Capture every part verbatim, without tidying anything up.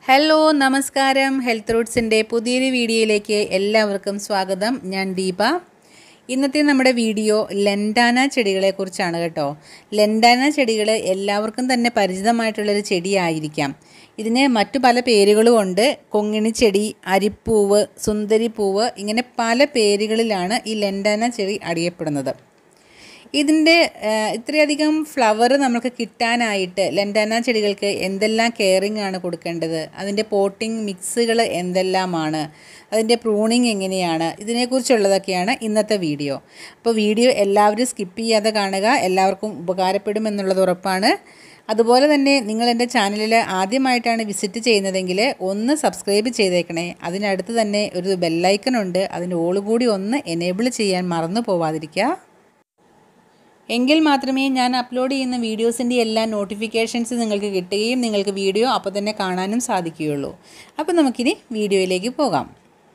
Hello നമസ്കാരം ഹെൽത്ത്റൂട്ട്സിൻ്റെ പുതിയൊരു വീഡിയോയിലേക്ക് എല്ലാവർക്കും സ്വാഗതം. ഞാൻ ദീപ. ഇന്നത്തെ നമ്മുടെ വീഡിയോ ലൻഡാന ചെടികളെക്കുറിച്ചാണ് കേട്ടോ. ലൻഡാന ചെടികൾ എല്ലാവർക്കും തന്നെ പരിചിതമായിട്ടുള്ളൊരു ചെടിയായിരിക്കാം. ഇതിന് മറ്റു പല പേരുകളും ഉണ്ട്. കൊങ്ങിണിച്ചെടി, അരിപ്പൂവ്, സുന്ദരിപ്പൂവ്, ഇങ്ങനെ പല പേരുകളിലാണ് ഈ ലൻഡാന ചെടി അറിയപ്പെടുന്നത്. ഇതിൻ്റെ ഇത്രയധികം ഫ്ലവർ നമുക്ക് കിട്ടാനായിട്ട് ലൻഡാന ചെടികൾക്ക് എന്തെല്ലാം കെയറിങ് ആണ് കൊടുക്കേണ്ടത്, അതിൻ്റെ പോട്ടിംഗ് മിക്സുകൾ എന്തെല്ലാമാണ്, അതിൻ്റെ പ്രൂണിങ് എങ്ങനെയാണ്, ഇതിനെക്കുറിച്ചുള്ളതൊക്കെയാണ് ഇന്നത്തെ വീഡിയോ. അപ്പോൾ വീഡിയോ എല്ലാവരും സ്കിപ്പ് ചെയ്യാതെ കാണുക, എല്ലാവർക്കും ഉപകാരപ്പെടുമെന്നുള്ളത് ഉറപ്പാണ്. അതുപോലെ തന്നെ നിങ്ങൾ എൻ്റെ ചാനലിൽ ആദ്യമായിട്ടാണ് വിസിറ്റ് ചെയ്യുന്നതെങ്കിൽ ഒന്ന് സബ്സ്ക്രൈബ് ചെയ്തേക്കണേ. അതിനടുത്ത് തന്നെ ഒരു ബെല്ലൈക്കൺ ഉണ്ട്, അതിൻ്റെ ഓൾ കൂടി ഒന്ന് എനേബിൾ ചെയ്യാൻ മറന്നു പോവാതിരിക്കുക. എങ്കിൽ മാത്രമേ ഞാൻ അപ്ലോഡ് ചെയ്യുന്ന വീഡിയോസിൻ്റെ എല്ലാ നോട്ടിഫിക്കേഷൻസ് നിങ്ങൾക്ക് കിട്ടുകയും നിങ്ങൾക്ക് വീഡിയോ അപ്പോൾ തന്നെ കാണാനും സാധിക്കുകയുള്ളൂ. അപ്പോൾ നമുക്കിനി വീഡിയോയിലേക്ക് പോകാം.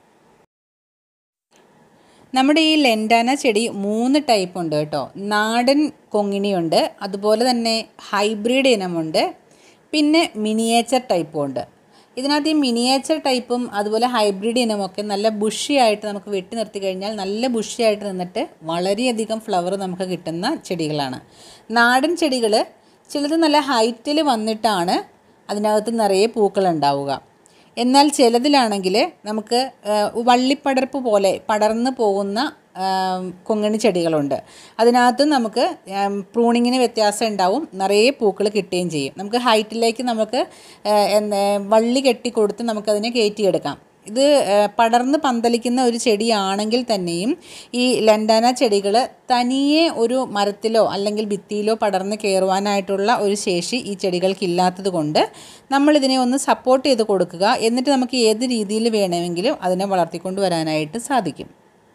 നമ്മുടെ ഈ ലൻഡാന ചെടി മൂന്ന് ടൈപ്പ് ഉണ്ട് കേട്ടോ. നാടൻ കൊങ്ങിണിയുണ്ട്, അതുപോലെ തന്നെ ഹൈബ്രിഡ് ഇനമുണ്ട്, പിന്നെ മിനിയേച്ചർ ടൈപ്പും ഉണ്ട്. ഇതിനകത്ത് ഈ മിനിയേച്ചർ ടൈപ്പും അതുപോലെ ഹൈബ്രിഡ് ഇനമൊക്കെ നല്ല ബുഷിയായിട്ട് നമുക്ക് വെട്ടി നിർത്തി കഴിഞ്ഞാൽ നല്ല ബുഷിയായിട്ട് നിന്നിട്ട് വളരെയധികം ഫ്ലവർ നമുക്ക് കിട്ടുന്ന ചെടികളാണ്. നാടൻ ചെടികൾ ചിലത് നല്ല ഹൈറ്റിൽ വന്നിട്ടാണ് അതിനകത്ത് നിറയെ പൂക്കളുണ്ടാവുക. എന്നാൽ ചിലതിലാണെങ്കിൽ നമുക്ക് വള്ളിപ്പടർപ്പ് പോലെ പടർന്നു പോകുന്ന കൊങ്ങിണി ചെടികളുണ്ട്. അതിനകത്ത് നമുക്ക് പ്രൂണിങ്ങിന് വ്യത്യാസം ഉണ്ടാവും, നിറയെ പൂക്കൾ കിട്ടുകയും ചെയ്യും. നമുക്ക് ഹൈറ്റിലേക്ക് നമുക്ക് വള്ളി കെട്ടിക്കൊടുത്ത് നമുക്കതിനെ കയറ്റിയെടുക്കാം. ഇത് പടർന്ന് പന്തലിക്കുന്ന ഒരു ചെടിയാണെങ്കിൽ തന്നെയും ഈ ലൻഡാന ചെടികൾ തനിയെ ഒരു മരത്തിലോ അല്ലെങ്കിൽ ഭിത്തിയിലോ പടർന്ന് കയറുവാനായിട്ടുള്ള ഒരു ശേഷി ഈ ചെടികൾക്കില്ലാത്തത് കൊണ്ട് നമ്മളിതിനെ ഒന്ന് സപ്പോർട്ട് ചെയ്ത് കൊടുക്കുക. എന്നിട്ട് നമുക്ക് ഏത് രീതിയിൽ വേണമെങ്കിലും അതിനെ വളർത്തിക്കൊണ്ട് വരാനായിട്ട് സാധിക്കും.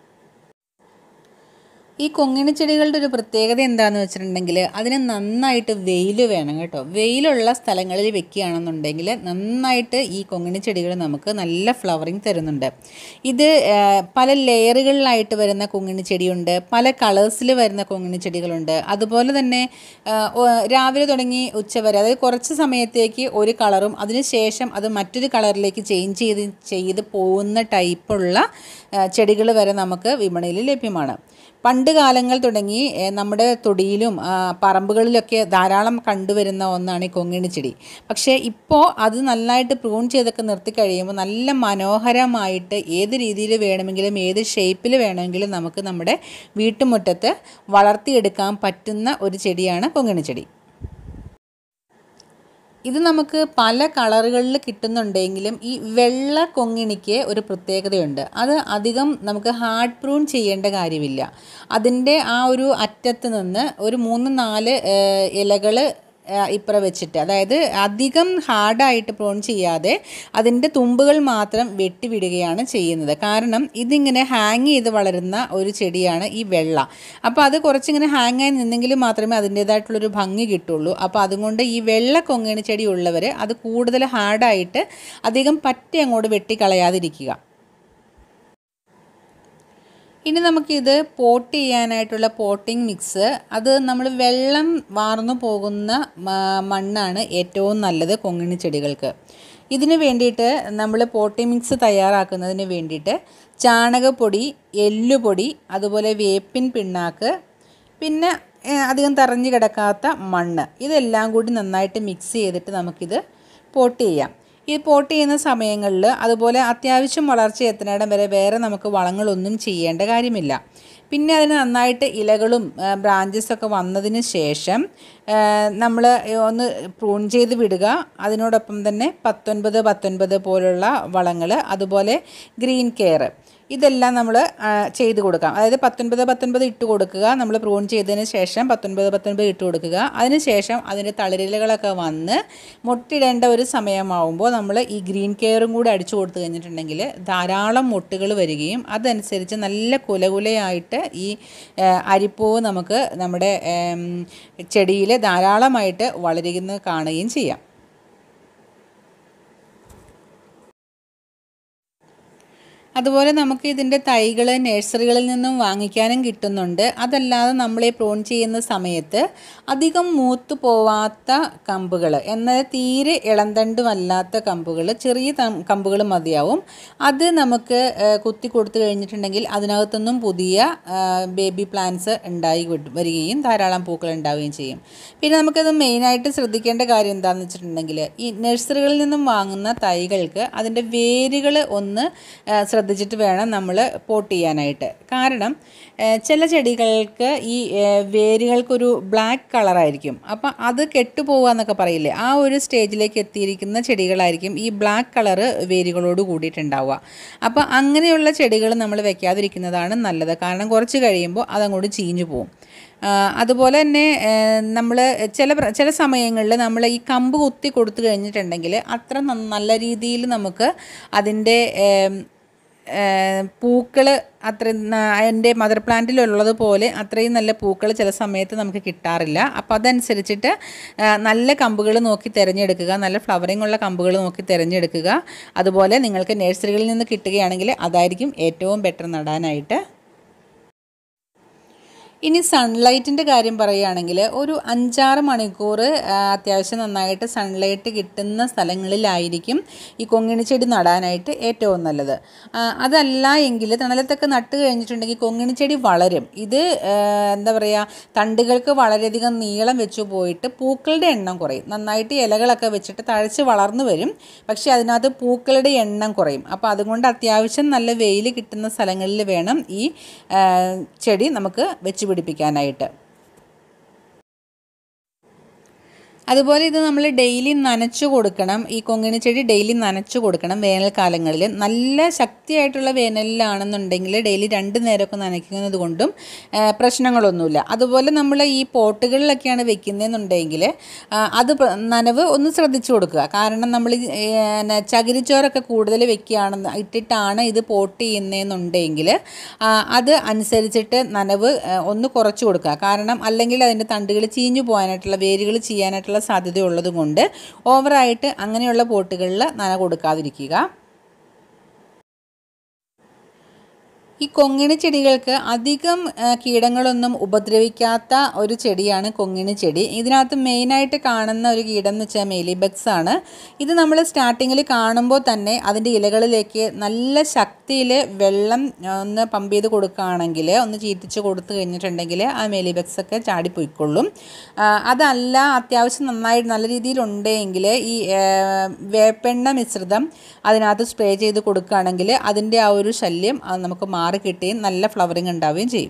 ഈ കൊങ്ങിണി ചെടികളുടെ ഒരു പ്രത്യേകത എന്താണെന്ന് വെച്ചിട്ടുണ്ടെങ്കിൽ അതിന് നന്നായിട്ട് വെയിൽ വേണം കേട്ടോ. വെയിലുള്ള സ്ഥലങ്ങളിൽ വെക്കുകയാണെന്നുണ്ടെങ്കിൽ നന്നായിട്ട് ഈ കൊങ്ങിണി ചെടികൾ നമുക്ക് നല്ല ഫ്ലവറിങ് തരുന്നുണ്ട്. ഇത് പല ലെയറുകളിലായിട്ട് വരുന്ന കൊങ്ങിണി ചെടിയുണ്ട്, പല കളേഴ്സിൽ വരുന്ന കൊങ്ങിണി ചെടികളുണ്ട്. അതുപോലെ തന്നെ രാവിലെ തുടങ്ങി ഉച്ചവരെ, അതായത് കുറച്ച് സമയത്തേക്ക് ഒരു കളറും അതിനുശേഷം അത് മറ്റൊരു കളറിലേക്ക് ചേഞ്ച് ചെയ്ത് ചെയ്ത് പോകുന്ന ടൈപ്പുള്ള ചെടികൾ വരെ നമുക്ക് വിപണിയിൽ ലഭ്യമാണ്. പണ്ട് കാലങ്ങൾ തുടങ്ങി നമ്മുടെ തൊടിയിലും പറമ്പുകളിലൊക്കെ ധാരാളം കണ്ടുവരുന്ന ഒന്നാണ് ഈ കൊങ്ങിണി ചെടി. പക്ഷേ ഇപ്പോൾ അത് നന്നായിട്ട് പ്രൂൺ ചെയ്തൊക്കെ നിർത്തി കഴിയുമ്പോൾ നല്ല മനോഹരമായിട്ട് ഏത് രീതിയിൽ വേണമെങ്കിലും ഏത് ഷേപ്പിൽ വേണമെങ്കിലും നമുക്ക് നമ്മുടെ വീട്ടുമുറ്റത്ത് വളർത്തിയെടുക്കാൻ പറ്റുന്ന ഒരു ചെടിയാണ് കൊങ്ങിണി ചെടി. ഇത് നമുക്ക് പല കളറുകളിൽ കിട്ടുന്നുണ്ടെങ്കിലും ഈ വെള്ള കൊങ്ങിണിക്ക് ഒരു പ്രത്യേകതയുണ്ട്. അത് അധികം നമുക്ക് ഹാർഡ് പ്രൂൺ ചെയ്യേണ്ട കാര്യമില്ല. അതിൻ്റെ ആ ഒരു അറ്റത്ത് നിന്ന് ഒരു മൂന്ന് നാല് ഇലകൾ ഇപ്പുറം വെച്ചിട്ട്, അതായത് അധികം ഹാർഡായിട്ട് പ്രൂൺ ചെയ്യാതെ അതിൻ്റെ തുമ്പുകൾ മാത്രം വെട്ടിവിടുകയാണ് ചെയ്യുന്നത്. കാരണം ഇതിങ്ങനെ ഹാങ് ചെയ്ത് വളരുന്ന ഒരു ചെടിയാണ് ഈ വെള്ള. അപ്പോൾ അത് കുറച്ചിങ്ങനെ ഹാങ് ആയി നിന്നെങ്കിൽ മാത്രമേ അതിൻ്റേതായിട്ടുള്ളൊരു ഭംഗി കിട്ടുള്ളൂ. അപ്പോൾ അതുകൊണ്ട് ഈ വെള്ള കൊങ്ങിണി ചെടി ഉള്ളവർ അത് കൂടുതൽ ഹാർഡായിട്ട് അധികം പറ്റി അങ്ങോട്ട് വെട്ടിക്കളയാതിരിക്കുക. ഇനി നമുക്കിത് പോട്ട് ചെയ്യാനായിട്ടുള്ള പോട്ടിംഗ് മിക്സ്, അത് നമ്മൾ വെള്ളം വാർന്നു പോകുന്ന മണ്ണാണ് ഏറ്റവും നല്ലത് കൊങ്ങിണി ചെടികൾക്ക്. ഇതിന് വേണ്ടിയിട്ട് നമ്മൾ പോട്ടിംഗ് മിക്സ് തയ്യാറാക്കുന്നതിന് വേണ്ടിയിട്ട് ചാണകപ്പൊടി, എല്ലുപൊടി, അതുപോലെ വേപ്പിൻ പിണ്ണാക്ക്, പിന്നെ അധികം തറഞ്ഞു കിടക്കാത്ത മണ്ണ്, ഇതെല്ലാം കൂടി നന്നായിട്ട് മിക്സ് ചെയ്തിട്ട് നമുക്കിത് പോട്ട് ചെയ്യാം. ഈ പോട്ട് ചെയ്യുന്ന സമയങ്ങളിൽ അതുപോലെ അത്യാവശ്യം വളർച്ച എത്തുന്നിടം വരെ വേറെ നമുക്ക് വളങ്ങളൊന്നും ചെയ്യേണ്ട കാര്യമില്ല. പിന്നെ അതിന് നന്നായിട്ട് ഇലകളും ബ്രാഞ്ചസൊക്കെ വന്നതിന് ശേഷം നമ്മൾ ഒന്ന് പ്രൂൺ ചെയ്ത് വിടുക. അതിനോടൊപ്പം തന്നെ പത്തൊൻപത് പത്തൊൻപത് പോലുള്ള വളങ്ങൾ, അതുപോലെ ഗ്രീൻ കെയർ, ഇതെല്ലാം നമ്മൾ ചെയ്ത് കൊടുക്കാം. അതായത് പത്തൊൻപത് പത്തൊൻപത് ഇട്ട് കൊടുക്കുക. നമ്മൾ പ്രൂൺ ചെയ്തതിന് ശേഷം പത്തൊൻപത് പത്തൊൻപത് ഇട്ട് കൊടുക്കുക. അതിനുശേഷം അതിൻ്റെ തളിരിലകളൊക്കെ വന്ന് മുട്ടിടേണ്ട ഒരു സമയമാവുമ്പോൾ നമ്മൾ ഈ ഗ്രീൻ കെയറും കൂടി അടിച്ചു കൊടുത്തു കഴിഞ്ഞിട്ടുണ്ടെങ്കിൽ ധാരാളം മുട്ടുകൾ വരികയും അതനുസരിച്ച് നല്ല കുലകുലയായിട്ട് ഈ അരിപ്പൂവ് നമുക്ക് നമ്മുടെ ചെടിയിൽ ധാരാളമായിട്ട് വളരുന്നത് കാണുകയും ചെയ്യാം. അതുപോലെ നമുക്ക് ഇതിൻ്റെ തൈകൾ നഴ്സറികളിൽ നിന്നും വാങ്ങിക്കാനും കിട്ടുന്നുണ്ട്. അതല്ലാതെ നമ്മൾ ഈ പ്രൂൺ ചെയ്യുന്ന സമയത്ത് അധികം മൂത്ത് പോവാത്ത കമ്പുകൾ, എന്നാൽ തീരെ ഇളന്തണ്ടുമല്ലാത്ത കമ്പുകൾ, ചെറിയ കമ്പുകൾ മതിയാവും. അത് നമുക്ക് കുത്തി കൊടുത്തു കഴിഞ്ഞിട്ടുണ്ടെങ്കിൽ അതിനകത്തുനിന്നും പുതിയ ബേബി പ്ലാന്റ്സ് ഉണ്ടായി വരികയും ധാരാളം പൂക്കൾ ഉണ്ടാവുകയും ചെയ്യും. പിന്നെ നമുക്കത് മെയിനായിട്ട് ശ്രദ്ധിക്കേണ്ട കാര്യം എന്താണെന്ന് വെച്ചിട്ടുണ്ടെങ്കിൽ ഈ നഴ്സറികളിൽ നിന്നും വാങ്ങുന്ന തൈകൾക്ക് അതിൻ്റെ വേരുകൾ ഒന്ന് ശ്രദ്ധിച്ചിട്ട് വേണം നമ്മൾ പോട്ട് ചെയ്യാനായിട്ട്. കാരണം ചില ചെടികൾക്ക് ഈ വേരുകൾക്കൊരു ബ്ലാക്ക് കളറായിരിക്കും. അപ്പം അത് കെട്ടുപോവുക എന്നൊക്കെ പറയില്ലേ, ആ ഒരു സ്റ്റേജിലേക്ക് എത്തിയിരിക്കുന്ന ചെടികളായിരിക്കും ഈ ബ്ലാക്ക് കളറ് വേരുകളോട് കൂടിയിട്ടുണ്ടാവുക. അപ്പോൾ അങ്ങനെയുള്ള ചെടികൾ നമ്മൾ വെക്കാതിരിക്കുന്നതാണ് നല്ലത്. കാരണം കുറച്ച് കഴിയുമ്പോൾ അതങ്ങോട്ട് ചീഞ്ഞു പോകും. അതുപോലെ തന്നെ നമ്മൾ ചില ചില സമയങ്ങളിൽ നമ്മൾ ഈ കമ്പ് കുത്തി കൊടുത്തു കഴിഞ്ഞിട്ടുണ്ടെങ്കിൽ അത്ര നല്ല രീതിയിൽ നമുക്ക് അതിൻ്റെ പൂക്കൾ അത്ര എൻ്റെ മദർ പ്ലാന്റിലുള്ളത് പോലെ അത്രയും നല്ല പൂക്കൾ ചില സമയത്ത് നമുക്ക് കിട്ടാറില്ല. അപ്പോൾ അതനുസരിച്ചിട്ട് നല്ല കമ്പുകൾ നോക്കി തിരഞ്ഞെടുക്കുക, നല്ല ഫ്ലവറിംഗ് ഉള്ള കമ്പുകൾ നോക്കി തിരഞ്ഞെടുക്കുക. അതുപോലെ നിങ്ങൾക്ക് നഴ്സറികളിൽ നിന്ന് കിട്ടുകയാണെങ്കിൽ അതായിരിക്കും ഏറ്റവും ബെറ്റർ നടാനായിട്ട്. ഇനി സൺലൈറ്റിൻ്റെ കാര്യം പറയുകയാണെങ്കിൽ ഒരു അഞ്ചാറ് മണിക്കൂർ അത്യാവശ്യം നന്നായിട്ട് സൺലൈറ്റ് കിട്ടുന്ന സ്ഥലങ്ങളിലായിരിക്കും ഈ കൊങ്ങിണിച്ചെടി നടാനായിട്ട് ഏറ്റവും നല്ലത്. അതല്ല എങ്കിൽ തണലത്തൊക്കെ നട്ട് കഴിഞ്ഞിട്ടുണ്ടെങ്കിൽ കൊങ്ങിണിച്ചെടി വളരും. ഇത് എന്താ പറയുക, തണ്ടുകൾക്ക് വളരെയധികം നീളം വെച്ചു പോയിട്ട് പൂക്കളുടെ എണ്ണം കുറയും. നന്നായിട്ട് ഇലകളൊക്കെ വെച്ചിട്ട് തഴച്ച് വളർന്നു വരും, പക്ഷേ അതിനകത്ത് പൂക്കളുടെ എണ്ണം കുറയും. അപ്പോൾ അതുകൊണ്ട് അത്യാവശ്യം നല്ല വെയിൽ കിട്ടുന്ന സ്ഥലങ്ങളിൽ വേണം ഈ ചെടി നമുക്ക് വെച്ച് പിടിപ്പിക്കാനായിട്ട്. അതുപോലെ ഇത് നമ്മൾ ഡെയിലി നനച്ചു കൊടുക്കണം. ഈ കൊങ്ങിണി ചെടി ഡെയിലി നനച്ചു കൊടുക്കണം വേനൽക്കാലങ്ങളിൽ. നല്ല ശക്തിയായിട്ടുള്ള വേനലിലാണെന്നുണ്ടെങ്കിൽ ഡെയിലി രണ്ട് നേരമൊക്കെ നനയ്ക്കുന്നത് കൊണ്ടും പ്രശ്നങ്ങളൊന്നുമില്ല. അതുപോലെ നമ്മൾ ഈ പോട്ടുകളിലൊക്കെയാണ് വെക്കുന്നതെന്നുണ്ടെങ്കിൽ അത് നനവ് ഒന്ന് ശ്രദ്ധിച്ചു കൊടുക്കുക. കാരണം നമ്മൾ ചകിരിച്ചോറൊക്കെ കൂടുതൽ വെക്കുകയാണെന്ന് ഇട്ടിട്ടാണ് ഇത് പോട്ട് ചെയ്യുന്നതെന്നുണ്ടെങ്കിൽ അത് അനുസരിച്ചിട്ട് നനവ് ഒന്ന് കുറച്ച് കൊടുക്കുക. കാരണം അല്ലെങ്കിൽ അതിൻ്റെ തണ്ടുകൾ ചീഞ്ഞു പോകാനായിട്ടുള്ള, വേരുകൾ ചെയ്യാനായിട്ടുള്ള സാധ്യതയുള്ളത് കൊണ്ട് ഓവറായിട്ട് അങ്ങനെയുള്ള പോട്ടുകളിൽ നന കൊടുക്കാതിരിക്കുക. ഈ കൊങ്ങിണി ചെടികൾക്ക് അധികം കീടങ്ങളൊന്നും ഉപദ്രവിക്കാത്ത ഒരു ചെടിയാണ് കൊങ്ങിണി ചെടി. ഇതിനകത്ത് മെയിനായിട്ട് കാണുന്ന ഒരു കീടം എന്ന് വെച്ചാൽ മെലിബഗ്സ് ആണ്. ഇത് നമ്മൾ സ്റ്റാർട്ടിങ്ങിൽ കാണുമ്പോൾ തന്നെ അതിൻ്റെ ഇലകളിലേക്ക് നല്ല ശക്തിയിൽ വെള്ളം ഒന്ന് പമ്പ് ചെയ്ത് കൊടുക്കുകയാണെങ്കിൽ, ഒന്ന് ചീറ്റിച്ച് കൊടുത്തു കഴിഞ്ഞിട്ടുണ്ടെങ്കിൽ ആ മെലിബഗ്സ് ഒക്കെ ചാടിപ്പോയിക്കൊള്ളും. അതല്ല അത്യാവശ്യം നന്നായിട്ട് നല്ല രീതിയിലുണ്ടെങ്കിൽ ഈ വേപ്പെണ്ണ മിശ്രിതം അതിനകത്ത് സ്പ്രേ ചെയ്ത് കൊടുക്കുകയാണെങ്കിൽ അതിൻ്റെ ആ ഒരു ശല്യം നമുക്ക് മാറി കിട്ടുകയും നല്ല ഫ്ലവറിങ് ഉണ്ടാവുകയും ചെയ്യും.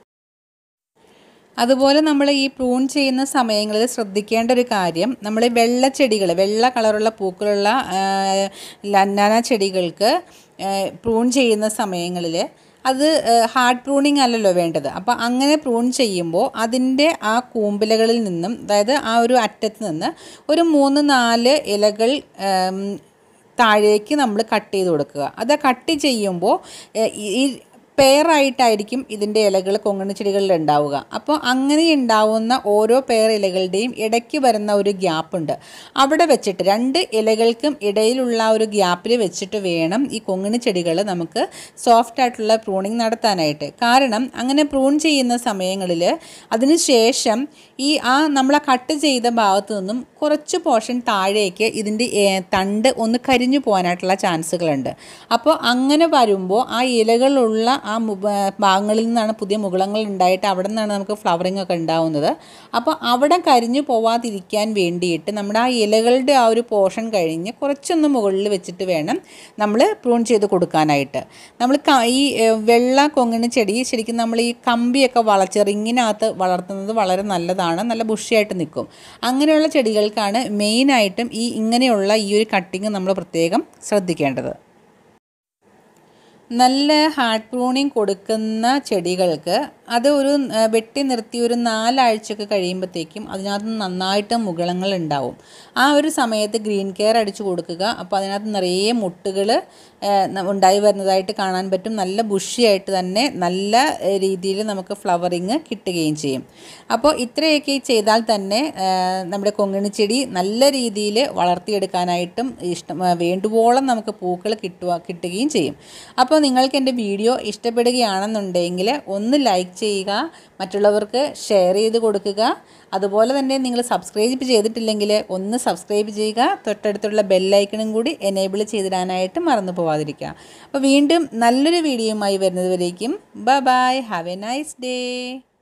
അതുപോലെ നമ്മൾ ഈ പ്രൂൺ ചെയ്യുന്ന സമയങ്ങളിൽ ശ്രദ്ധിക്കേണ്ട ഒരു കാര്യം, നമ്മൾ വെള്ള ചെടികൾ, വെള്ള കളറുള്ള പൂക്കളുള്ള ലന്നാന ചെടികൾക്ക് പ്രൂൺ ചെയ്യുന്ന സമയങ്ങളിൽ അത് ഹാർഡ് പ്രൂണിങ് അല്ലല്ലോ വേണ്ടത്. അപ്പോൾ അങ്ങനെ പ്രൂൺ ചെയ്യുമ്പോൾ അതിൻ്റെ ആ കൂമ്പിലകളിൽ നിന്നും, അതായത് ആ ഒരു അറ്റത്ത് നിന്ന് ഒരു മൂന്ന് നാല് ഇലകൾ താഴേക്ക് നമ്മൾ കട്ട് ചെയ്ത് കൊടുക്കുക. അത് കട്ട് ചെയ്യുമ്പോൾ ഈ പെയറായിട്ടായിരിക്കും ഇതിൻ്റെ ഇലകൾ കൊങ്ങിണി ചെടികളിൽ ഉണ്ടാവുക. അപ്പോൾ അങ്ങനെ ഉണ്ടാവുന്ന ഓരോ പെയർ ഇലകളുടെയും ഇടയ്ക്ക് വരുന്ന ഒരു ഗ്യാപ്പുണ്ട്. അവിടെ വെച്ചിട്ട് രണ്ട് ഇലകൾക്കും ഇടയിലുള്ള ഒരു ഗ്യാപ്പിൽ വെച്ചിട്ട് വേണം ഈ കൊങ്ങിണി ചെടികൾ നമുക്ക് സോഫ്റ്റ് ആയിട്ടുള്ള പ്രൂണിങ് നടത്താനായിട്ട്. കാരണം അങ്ങനെ പ്രൂൺ ചെയ്യുന്ന സമയങ്ങളിൽ അതിന് ശേഷം ഈ ആ നമ്മൾ കട്ട് ചെയ്ത ഭാഗത്തു നിന്നും കുറച്ച് പോർഷൻ താഴേക്ക് ഇതിൻ്റെ തണ്ട് ഒന്ന് കരിഞ്ഞു പോകാനായിട്ടുള്ള ചാൻസുകളുണ്ട്. അപ്പോൾ അങ്ങനെ വരുമ്പോൾ ആ ഇലകളുള്ള ആ ഭാഗങ്ങളിൽ നിന്നാണ് പുതിയ മുകുളങ്ങൾ ഉണ്ടായിട്ട് അവിടെ നിന്നാണ് നമുക്ക് ഫ്ലവറിങ് ഒക്കെ ഉണ്ടാവുന്നത്. അപ്പോൾ അവിടെ കരിഞ്ഞു പോവാതിരിക്കാൻ വേണ്ടിയിട്ട് നമ്മുടെ ആ ഇലകളുടെ ആ ഒരു പോർഷൻ കഴിഞ്ഞ് കുറച്ചൊന്ന് മുകളിൽ വെച്ചിട്ട് വേണം നമ്മൾ പ്രൂൺ ചെയ്ത് കൊടുക്കാനായിട്ട്. നമ്മൾ ഈ വെള്ള കൊങ്ങിണി ചെടി ശരിക്കും നമ്മൾ ഈ കമ്പിയൊക്കെ വളച്ച് റിങ്ങിനകത്ത് വളർത്തുന്നത് വളരെ നല്ലതാണ്, നല്ല ബുഷിയായിട്ട് നിൽക്കും. അങ്ങനെയുള്ള ചെടികൾക്കാണ് മെയിനായിട്ടും ഈ ഇങ്ങനെയുള്ള ഈ ഒരു കട്ടിങ് നമ്മൾ പ്രത്യേകം ശ്രദ്ധിക്കേണ്ടത്. നല്ല ഹാർഡ് പ്രൂണിങ് കൊടുക്കുന്ന ചെടികൾക്ക് അത് ഒരു വെട്ടി നിർത്തി ഒരു നാലാഴ്ചയൊക്കെ കഴിയുമ്പോഴത്തേക്കും അതിനകത്ത് നന്നായിട്ട് മുകളങ്ങൾ ഉണ്ടാവും. ആ ഒരു സമയത്ത് ഗ്രീൻ കെയർ അടിച്ചു കൊടുക്കുക. അപ്പോൾ അതിനകത്ത് നിറയെ മുട്ടുകൾ ഉണ്ടായി വരുന്നതായിട്ട് കാണാൻ പറ്റും. നല്ല ബുഷിയായിട്ട് തന്നെ നല്ല രീതിയിൽ നമുക്ക് ഫ്ലവറിങ് കിട്ടുകയും ചെയ്യും. അപ്പോൾ ഇത്രയൊക്കെ ചെയ്താൽ തന്നെ നമ്മുടെ കൊങ്ങിണി ചെടി നല്ല രീതിയിൽ വളർത്തിയെടുക്കാനായിട്ടും ഇഷ്ടം വേണ്ടുവോളം നമുക്ക് പൂക്കൾ കിട്ടുക കിട്ടുകയും ചെയ്യും. അപ്പോൾ നിങ്ങൾക്ക് എൻ്റെ വീഡിയോ ഇഷ്ടപ്പെടുകയാണെന്നുണ്ടെങ്കിൽ ഒന്ന് ലൈക്ക് ചെയ്യുക, മറ്റുള്ളവർക്ക് ഷെയർ ചെയ്ത് കൊടുക്കുക. അതുപോലെ തന്നെ നിങ്ങൾ സബ്സ്ക്രൈബ് ചെയ്തിട്ടില്ലെങ്കിൽ ഒന്ന് സബ്സ്ക്രൈബ് ചെയ്യുക. തൊട്ടടുത്തുള്ള ബെല്ലൈക്കണും കൂടി എനേബിൾ ചെയ്തിടാനായിട്ട് മറന്നു പോവാതിരിക്കുക. അപ്പോൾ വീണ്ടും നല്ലൊരു വീഡിയോയുമായി വരുന്നത് വരേക്കും bye bye, have a nice day.